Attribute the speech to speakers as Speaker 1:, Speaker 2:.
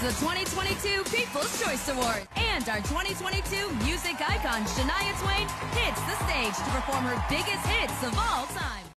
Speaker 1: the 2022 People's Choice Award. And our 2022 music icon, Shania Twain, hits the stage to perform her biggest hits of all time.